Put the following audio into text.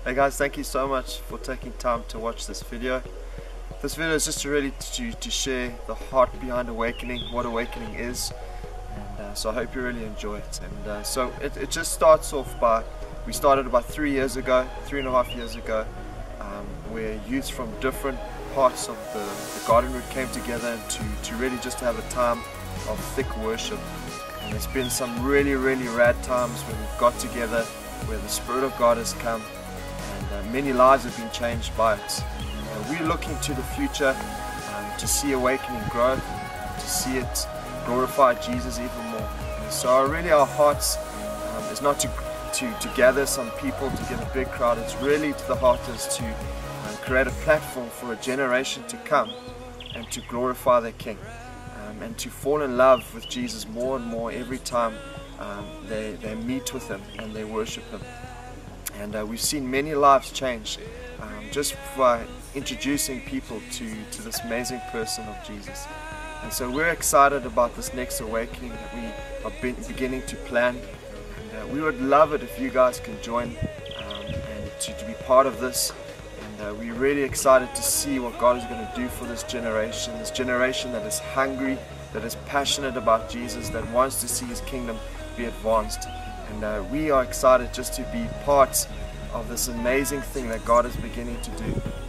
Hey guys, thank you so much for taking time to watch this video. This video is just really to share the heart behind awakening, what awakening is, and so I hope you really enjoy it. And so it just starts off by, we started about 3.5 years ago, where youths from different parts of the Garden Route came together to really just have a time of thick worship. And there's been some really rad times when we've got together, where the Spirit of God has come, and many lives have been changed by it. We're looking to the future to see awakening grow, to see it glorify Jesus even more. And so really our hearts is not to gather some people, to get a big crowd. It's really to the heart is to create a platform for a generation to come and to glorify their King, and to fall in love with Jesus more and more every time they meet with Him and they worship Him. And we've seen many lives change just by introducing people to this amazing person of Jesus. And so we're excited about this next awakening that we are beginning to plan. And we would love it if you guys can join and to be part of this. And we're really excited to see what God is going to do for this generation that is hungry, that is passionate about Jesus, that wants to see His kingdom be advanced. And we are excited just to be part of this amazing thing that God is beginning to do.